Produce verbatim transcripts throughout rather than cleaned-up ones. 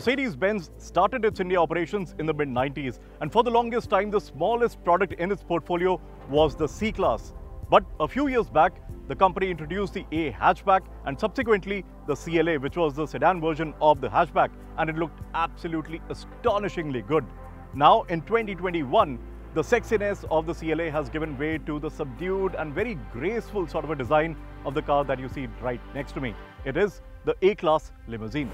Mercedes-Benz started its India operations in the mid nineties, and for the longest time, the smallest product in its portfolio was the C-Class. But a few years back, the company introduced the A hatchback and subsequently the C L A, which was the sedan version of the hatchback, and it looked absolutely astonishingly good. Now in twenty twenty-one, the sexiness of the C L A has given way to the subdued and very graceful sort of a design of the car that you see right next to me. It is the A-Class limousine.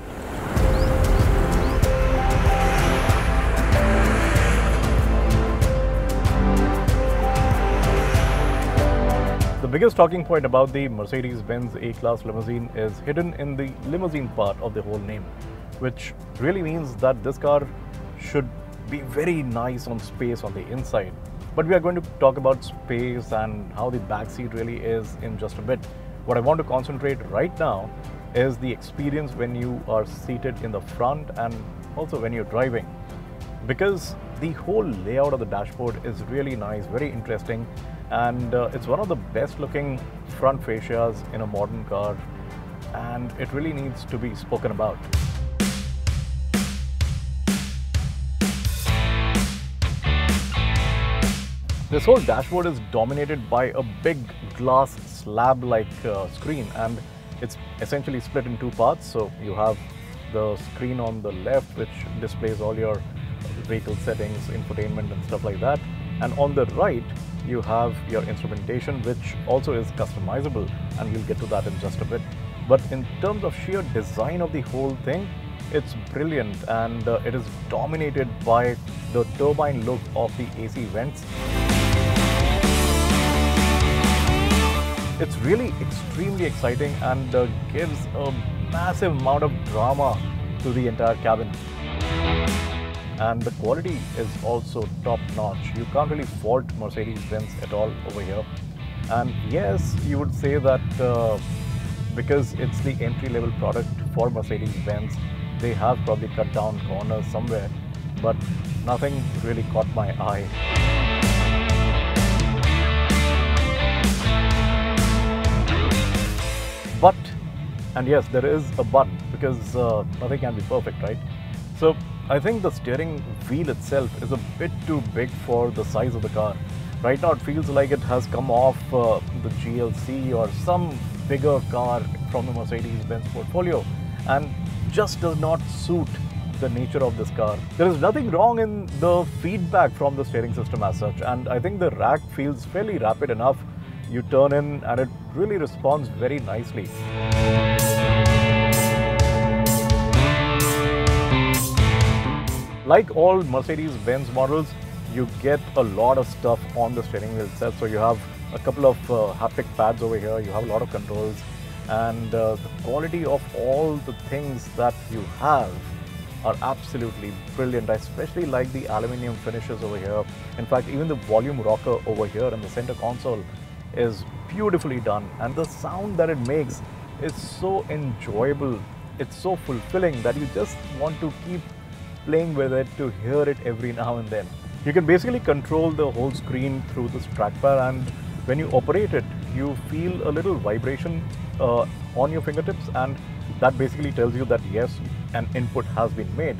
The biggest talking point about the Mercedes-Benz A-Class limousine is hidden in the limousine part of the whole name, which really means that this car should be very nice on space on the inside. But we are going to talk about space and how the back seat really is in just a bit. What I want to concentrate right now is the experience when you are seated in the front and also when you're driving, because the whole layout of the dashboard is really nice, very interesting, and uh, it's one of the best looking front fascias in a modern car, and it really needs to be spoken about. This whole dashboard is dominated by a big glass slab-like uh, screen, and it's essentially split in two parts. So you have the screen on the left, which displays all your vehicle settings, infotainment and stuff like that. And on the right, you have your instrumentation, which also is customizable, and we'll get to that in just a bit. But in terms of sheer design of the whole thing, it's brilliant, and uh, it is dominated by the turbine look of the A C vents. It's really extremely exciting and uh, gives a massive amount of drama to the entire cabin. And the quality is also top-notch. You can't really fault Mercedes-Benz at all over here. And yes, you would say that uh, because it's the entry-level product for Mercedes-Benz, they have probably cut down corners somewhere, but nothing really caught my eye. But, and yes, there is a but, because uh, nothing can be perfect, right? So I think the steering wheel itself is a bit too big for the size of the car. Right now it feels like it has come off uh, the G L C or some bigger car from the Mercedes-Benz portfolio, and just does not suit the nature of this car. There is nothing wrong in the feedback from the steering system as such, and I think the rack feels fairly rapid enough. You turn in and it really responds very nicely. Like all Mercedes-Benz models, you get a lot of stuff on the steering wheel itself. So you have a couple of uh, haptic pads over here, you have a lot of controls, and uh, the quality of all the things that you have are absolutely brilliant. I especially like the aluminium finishes over here. In fact, even the volume rocker over here in the center console is beautifully done, and the sound that it makes is so enjoyable. It's so fulfilling that you just want to keep playing with it to hear it every now and then. You can basically control the whole screen through this trackpad, and when you operate it, you feel a little vibration uh, on your fingertips, and that basically tells you that yes, an input has been made.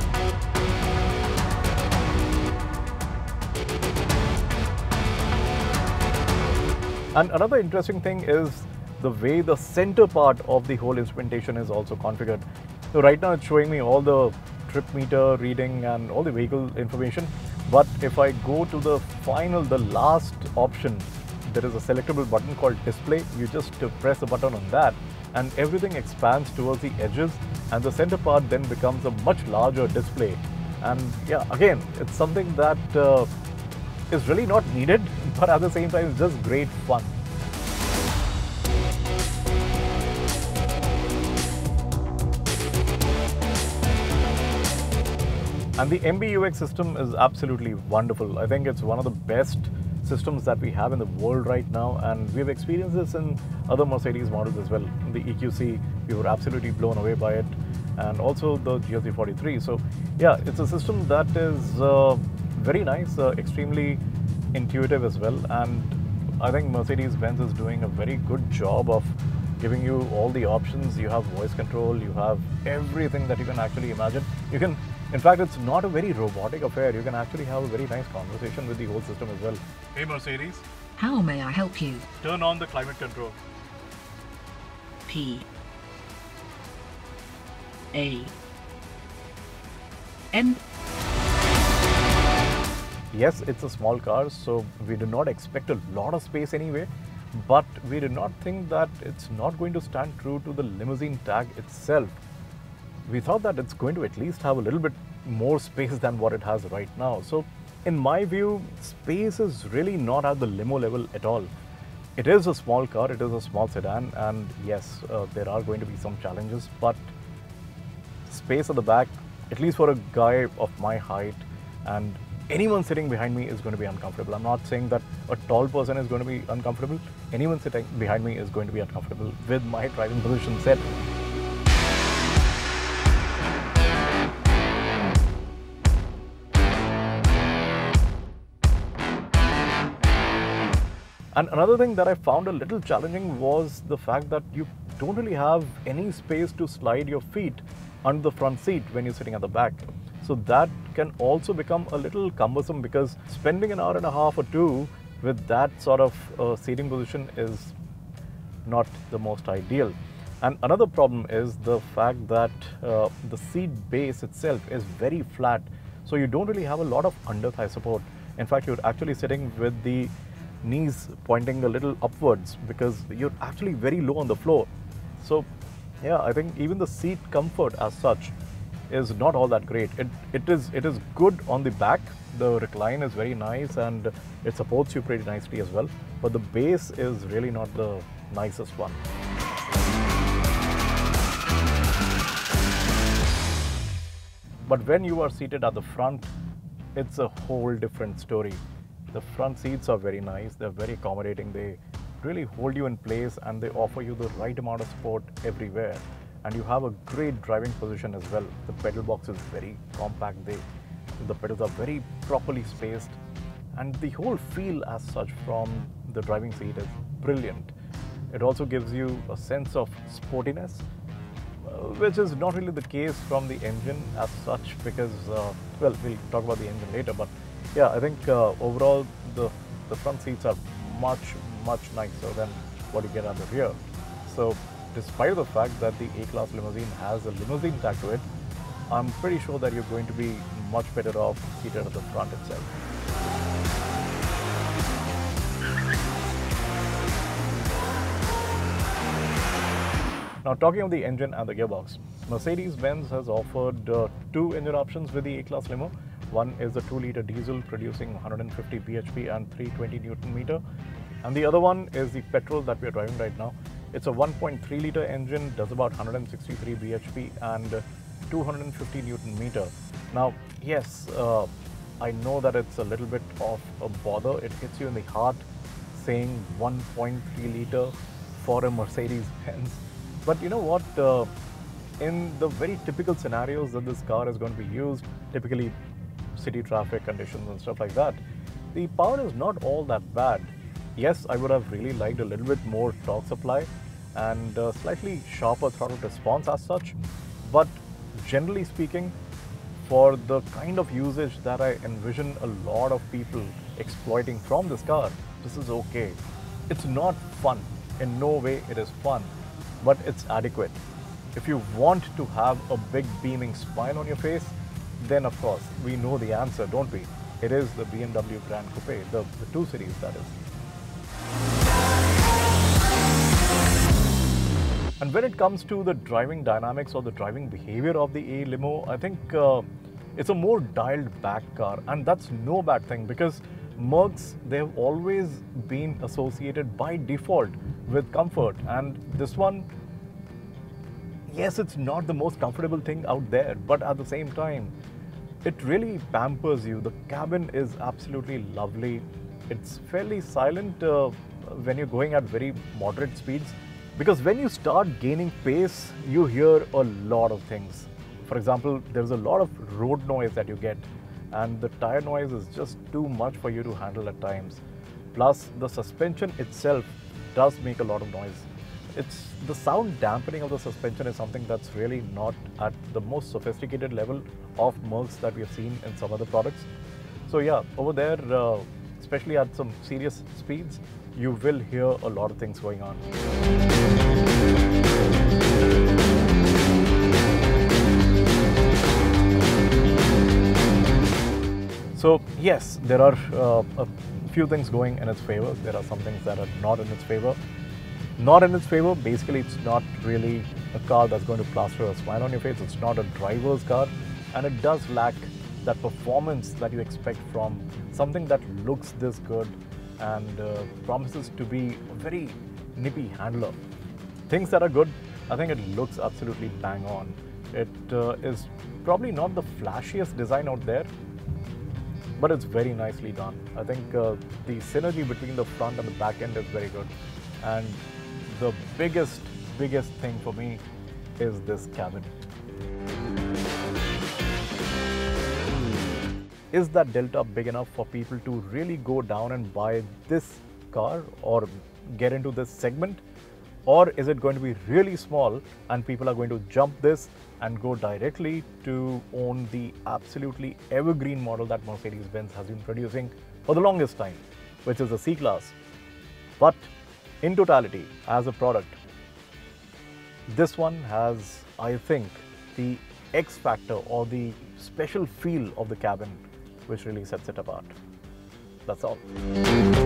And another interesting thing is the way the center part of the whole instrumentation is also configured. So right now it's showing me all the trip meter reading and all the vehicle information. But if I go to the final, the last option, there is a selectable button called display. You just press a button on that and everything expands towards the edges, and the center part then becomes a much larger display. And yeah, again, it's something that uh, is really not needed, but at the same time it's just great fun. And the M B U X system is absolutely wonderful. I think it's one of the best systems that we have in the world right now, and we've experienced this in other Mercedes models as well. In the E Q C, we were absolutely blown away by it, and also the G L C forty-three. So yeah, it's a system that is uh, very nice, uh, extremely intuitive as well, and I think Mercedes-Benz is doing a very good job of giving you all the options. You have voice control, you have everything that you can actually imagine. You can, in fact, it's not a very robotic affair. You can actually have a very nice conversation with the whole system as well. Hey Mercedes. How may I help you? Turn on the climate control. P. A. N. Yes, it's a small car, so we do not expect a lot of space anyway, but we do not think that it's not going to stand true to the limousine tag itself. We thought that it's going to at least have a little bit more space than what it has right now. So in my view, space is really not at the limo level at all. It is a small car, it is a small sedan, and yes, uh, there are going to be some challenges, but space at the back, at least for a guy of my height, and anyone sitting behind me is going to be uncomfortable. I'm not saying that a tall person is going to be uncomfortable. Anyone sitting behind me is going to be uncomfortable with my driving position set. And another thing that I found a little challenging was the fact that you don't really have any space to slide your feet under the front seat when you're sitting at the back. So that can also become a little cumbersome, because spending an hour and a half or two with that sort of uh, seating position is not the most ideal. And another problem is the fact that uh, the seat base itself is very flat. So you don't really have a lot of under thigh support. In fact, you're actually sitting with the knees pointing a little upwards because you're actually very low on the floor. So yeah, I think even the seat comfort as such is not all that great. It, it is it is good on the back. The recline is very nice and it supports you pretty nicely as well. But the base is really not the nicest one. But when you are seated at the front, it's a whole different story. The front seats are very nice. They're very accommodating. They really hold you in place and they offer you the right amount of support everywhere. And you have a great driving position as well. The pedal box is very compact. They, the pedals are very properly spaced. And the whole feel as such from the driving seat is brilliant. It also gives you a sense of sportiness, uh, which is not really the case from the engine as such because, uh, well, we'll talk about the engine later. But yeah, I think uh, overall the, the front seats are much, much nicer than what you get at the rear. So despite the fact that the A-Class limousine has a limousine tag to it, I'm pretty sure that you're going to be much better off seated at the front itself. Now talking of the engine and the gearbox, Mercedes-Benz has offered uh, two engine options with the A-Class limo. One is the two litre diesel producing one hundred fifty b h p and three hundred twenty newton meter. And the other one is the petrol that we are driving right now. It's a one point three litre engine, does about one hundred sixty-three b h p and two hundred fifty newton meter. Now, yes, uh, I know that it's a little bit of a bother. It hits you in the heart saying one point three litre for a Mercedes-Benz. But you know what? Uh, in the very typical scenarios that this car is going to be used, typically city traffic conditions and stuff like that, the power is not all that bad. Yes, I would have really liked a little bit more torque supply and uh, slightly sharper throttle response as such. But generally speaking, for the kind of usage that I envision a lot of people exploiting from this car, this is okay. It's not fun. In no way it is fun, but it's adequate. If you want to have a big beaming smile on your face, then of course, we know the answer, don't we? It is the B M W Grand Coupe, the, the two series that is. And when it comes to the driving dynamics or the driving behavior of the A limo, I think uh, it's a more dialed back car, and that's no bad thing because Mercs, they have always been associated by default with comfort, and this one, yes, it's not the most comfortable thing out there, but at the same time, it really pampers you. The cabin is absolutely lovely. It's fairly silent uh, when you're going at very moderate speeds, because when you start gaining pace, you hear a lot of things. For example, there's a lot of road noise that you get, and the tire noise is just too much for you to handle at times. Plus, the suspension itself does make a lot of noise. It's the sound dampening of the suspension is something that's really not at the most sophisticated level of Mercs that we have seen in some other products. So yeah, over there, uh, especially at some serious speeds, you will hear a lot of things going on. So yes, there are uh, a few things going in its favor. There are some things that are not in its favor. Not in its favor, basically it's not really a car that's going to plaster a smile on your face. It's not a driver's car, and it does lack that performance that you expect from something that looks this good and uh, promises to be a very nippy handler. Things that are good, I think it looks absolutely bang on. It uh, is probably not the flashiest design out there, but it's very nicely done. I think uh, the synergy between the front and the back end is very good. And the biggest, biggest thing for me is this cabin. Is that delta big enough for people to really go down and buy this car or get into this segment? Or is it going to be really small and people are going to jump this and go directly to own the absolutely evergreen model that Mercedes-Benz has been producing for the longest time, which is the C-Class? But in totality, as a product, this one has, I think, the X factor or the special feel of the cabin, which really sets it apart. That's all.